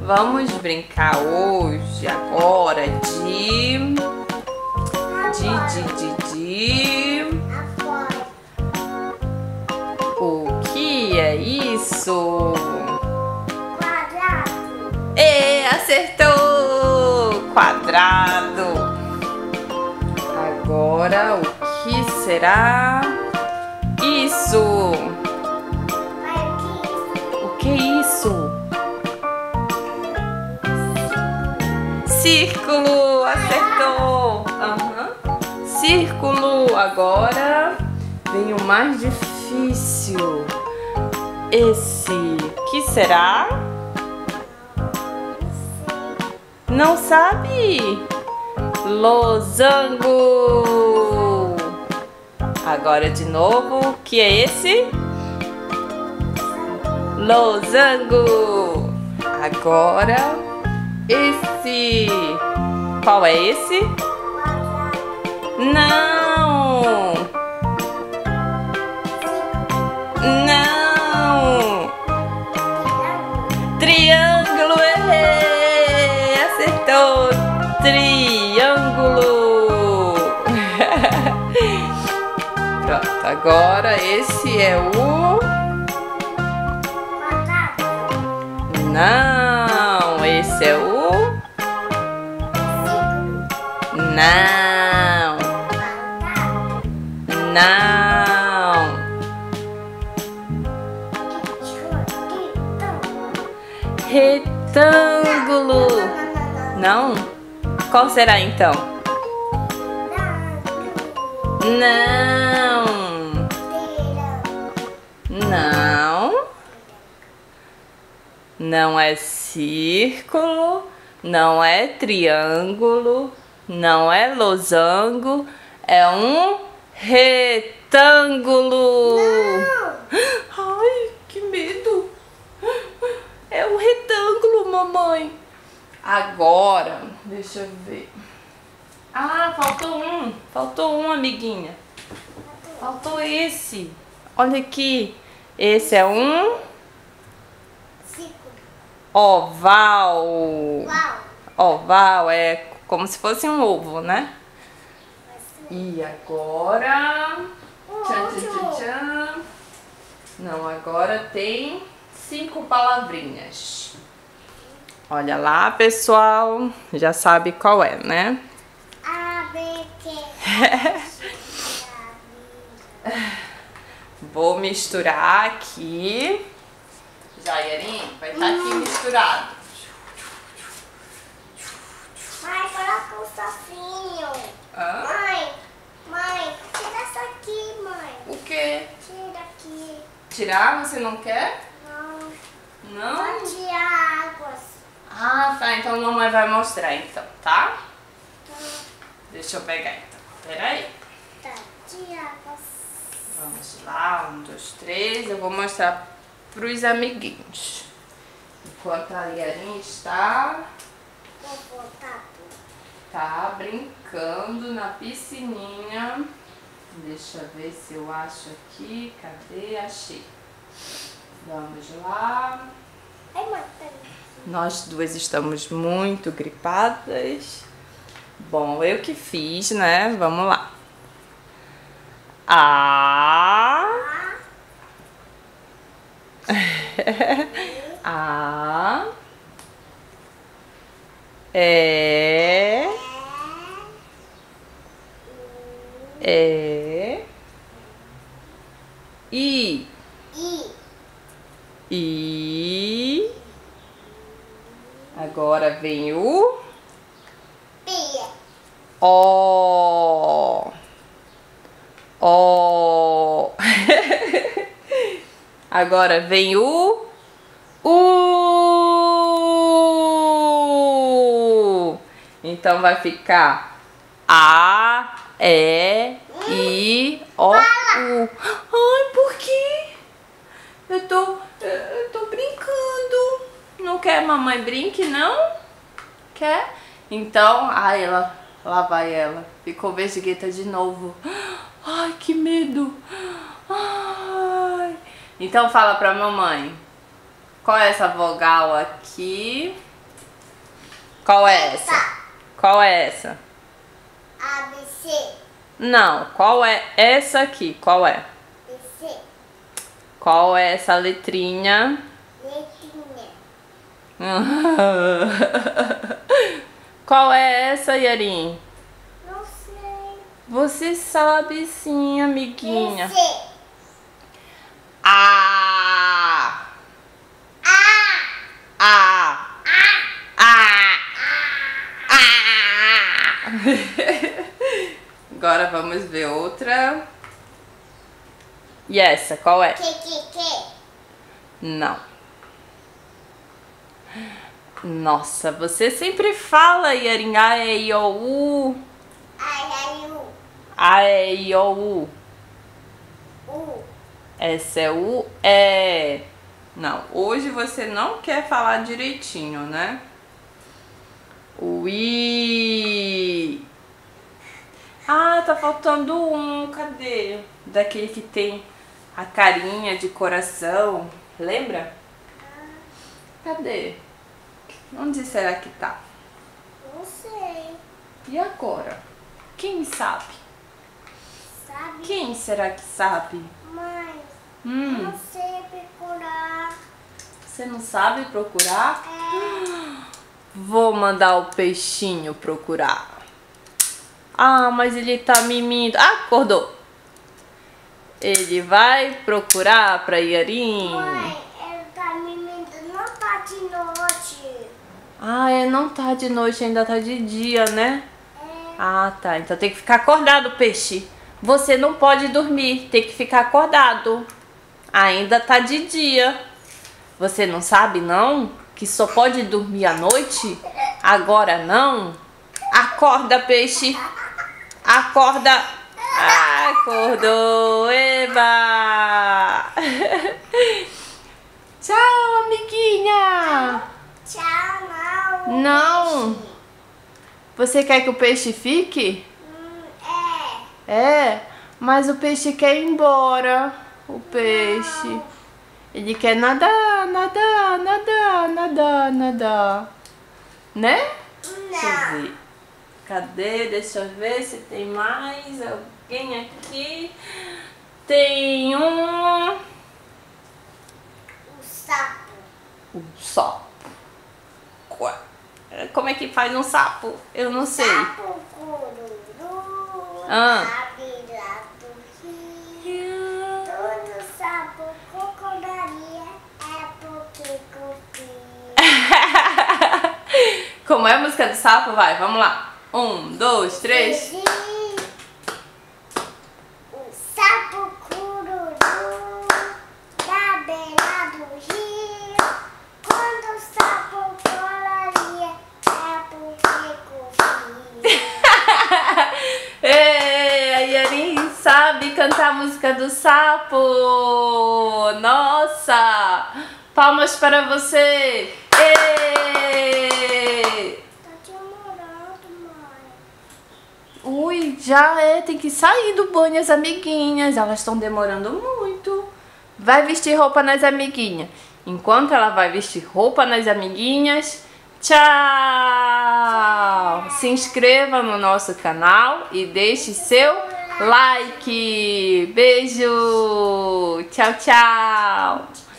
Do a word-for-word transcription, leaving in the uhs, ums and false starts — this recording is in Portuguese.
Vamos brincar hoje, agora, de... De, de, de, de... O que é isso? Quadrado. É, acertou! Quadrado. Agora, o que será isso? O que é isso? Círculo, acertou! Uhum. Círculo. Agora vem o mais difícil. Esse, que será? Não sabe? Losango. Agora de novo, o que é esse? Losango. Agora esse. Qual é esse? Não. Não. Triângulo. Errei. Acertou. Triângulo. Pronto, agora esse é o... Não, esse é o... Não. Não. Retângulo. Não? Qual será então? Não. Não. Não é círculo, não é triângulo, não é losango, é um retângulo. Não. Ai, que medo. É um retângulo, mamãe. Agora, deixa eu ver. Ah, faltou um. Faltou um, amiguinha. Faltou esse. Olha aqui. Esse é um oval. Uau. Oval é como se fosse um ovo, né? E agora... Tchan, tchan, tchan, tchan. Não, agora tem cinco palavrinhas. Olha lá, pessoal. Já sabe qual é, né? A, B, Q. Vou misturar aqui. Jairinho, vai estar aqui misturado. Mãe, coloca um sofinho. Hã? Mãe, mãe, tira isso aqui, mãe. O quê? Tira aqui. Tirar? Você não quer? Não. Não? Só tirar águas. Ah, tá. Então a mamãe vai mostrar então, tá? Tá. Deixa eu pegar então. Pera aí. Tá, tira águas. Vamos lá. Um, dois, três. Eu vou mostrar pros amiguinhos. Enquanto a Liarinha está... Vou botar tudo. Tá brincando na piscininha. Deixa eu ver se eu acho aqui. Cadê? Achei. Vamos lá. Ai, mãe, peraí. Nós duas estamos muito gripadas. Bom, eu que fiz, né? Vamos lá. A. A. É. É. I. I. I. Agora vem o P. O. O. Agora vem o U. Então vai ficar A, E, I, O, U. Ai, por quê? Eu tô, eu tô brincando. Não quer mamãe brinque, não? Quer? Então, ai, ela, lá vai ela. Ficou vesgueta de novo. Ai, que medo. Ai. Então fala pra mamãe. Qual é essa vogal aqui? Qual é essa? Qual é essa? A, B, C. Não, qual é essa aqui? Qual é? B, C. Qual é essa letrinha? Letrinha. Qual é essa, Yarin? Não sei. Você sabe sim, amiguinha. B, C. A. A. A. A. A. Agora vamos ver outra. E essa, qual é? Que, que, que. Não. Nossa, você sempre fala, Yarin. A, E, I, O, U. A, I, U. A, E, I, O, U. U. Essa é o E. Não, hoje você não quer falar direitinho, né? O I. Ah, tá faltando um. Cadê? Daquele que tem a carinha de coração. Lembra? Cadê? Onde será que tá? Não sei. E agora? Quem sabe? Sabe? Quem será que sabe? Mãe, Hum, não sei procurar. você não sabe procurar? É. Vou mandar o peixinho procurar. Ah, mas ele tá mimindo. Ah, acordou. Ele vai procurar pra Yarin. Mãe, ele tá me mentindo, não tá de noite. Ah, é, não tá de noite, ainda tá de dia, né? É. Ah, tá. Então tem que ficar acordado, peixe. Você não pode dormir, tem que ficar acordado. Ainda tá de dia. Você não sabe, não? Que só pode dormir à noite? Agora não? Acorda, peixe. Acorda. Acordou, Eba. Tchau, amiguinha. Tchau, não. Não. Peixe. Você quer que o peixe fique? Hum, é. É, mas o peixe quer ir embora. O peixe. Não. Ele quer nadar, nadar, nadar, nadar, nadar. Né? Deixa eu Não. ver. Cadê? Deixa eu ver se tem mais alguém aqui. Tem um... O sapo. Um sapo. Ué, como é que faz um sapo? Eu não sei. Sapo cururu. Ah. Sabe lá do rio. Todo sapo concordaria é porque confia. Como é a música do sapo? Vai, vamos lá. Um, dois, três. O sapo cururu da beira do rio. Quando o sapo colaria é porque confia. Ei, a Yarin sabe cantar a música do sapo. Nossa! Palmas para você. Ei! Tá demorando, mãe. Ui, já é, tem que sair do banho as amiguinhas, elas estão demorando muito. Vai vestir roupa nas amiguinhas. Enquanto ela vai vestir roupa nas amiguinhas, tchau! Se inscreva no nosso canal e deixe seu like. Beijo! Tchau, tchau!